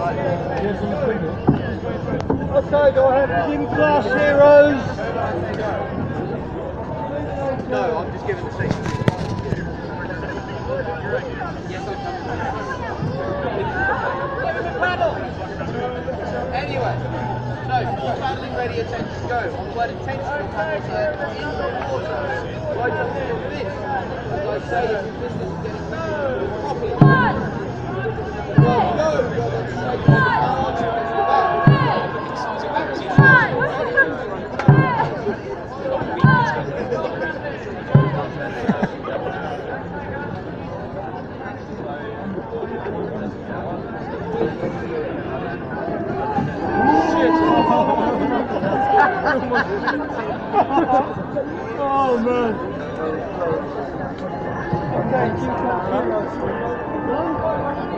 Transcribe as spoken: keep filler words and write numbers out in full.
Okay, do I have gym class heroes? No, I'm just giving the seat. Anyway, so full paddling ready, attention, go. On the word attention, paddles are in the water. Right up to this. As I say, if your business is getting properly. Well, go, go, let's say, go back. Oh man. Okay,